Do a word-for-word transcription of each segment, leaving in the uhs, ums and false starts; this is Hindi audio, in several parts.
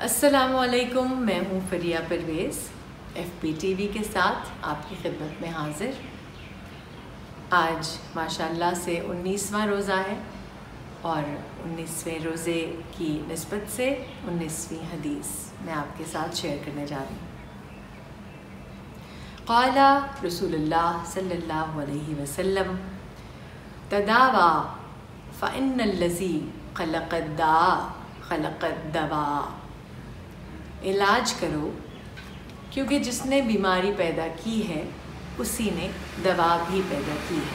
अस्सलामुअलैकुम, मैं हूँ Faria Parvez F P T V के साथ आपकी खिदमत में हाज़िर। आज माशाल्लाह से उन्नीसवां रोज़ा है और उन्नीसवें रोज़े की निस्बत से उन्नीसवीं हदीस मैं आपके साथ शेयर करने जा रही हूँ। क़ाला रसूलुल्लाह सल्लल्लाहु अलैहि वसल्लम तदावा फ़इन्नल्लज़ी ख़लक़द्दा ख़लक़द्दवा। इलाज करो क्योंकि जिसने बीमारी पैदा की है उसी ने दवा भी पैदा की है।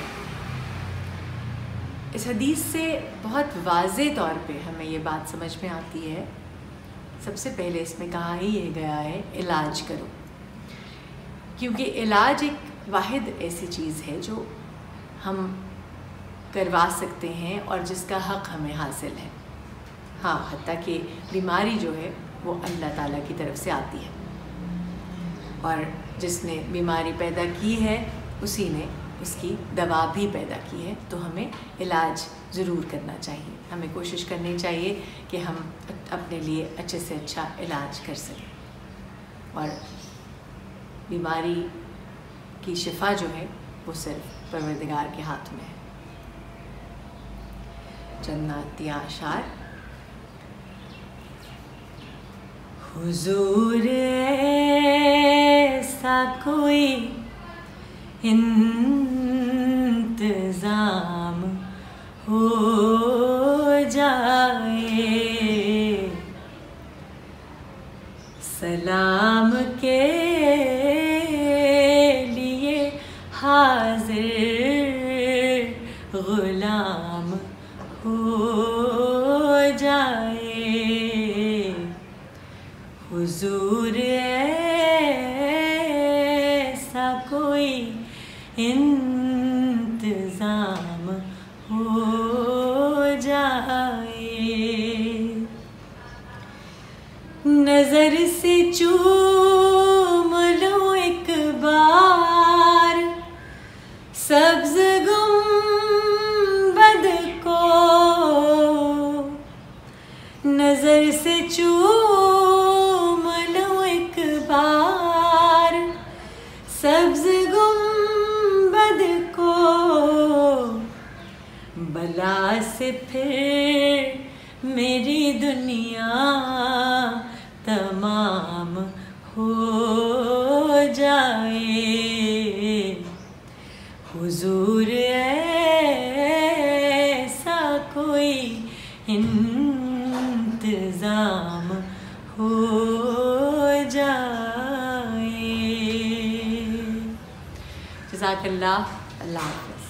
इस हदीस से बहुत वाज़े तौर पे हमें ये बात समझ में आती है। सबसे पहले इसमें कहा ही ये गया है इलाज करो, क्योंकि इलाज एक वाहिद ऐसी चीज़ है जो हम करवा सकते हैं और जिसका हक़ हमें हासिल है। हाँ, हत्ता कि बीमारी जो है वो अल्लाह ताला की तरफ से आती है और जिसने बीमारी पैदा की है उसी ने उसकी दवा भी पैदा की है। तो हमें इलाज ज़रूर करना चाहिए, हमें कोशिश करनी चाहिए कि हम अपने लिए अच्छे से अच्छा इलाज कर सकें। और बीमारी की शिफा जो है वो सिर्फ परवरदिगार के हाथ में है। जन्नती आशार। हुजूर ऐसा कोई इंतज़ाम हो जाए, सलाम के लिए हाज़िर गुलाम हो जाए। हुजूर ऐसा कोई इंतज़ाम हो जाए, नज़र से चूम लो एक बार सब्ज़ गुंबद को, नज़र से चूम लो एक बार सब्ज़ गुंबद को, बला से फिर मेरी दुनिया तमाम हो जाए। हुजूर ऐसा कोई इंतज़ाम हो जाए। जज़ाकल्लाह। अल्लाह हाफ़िज़।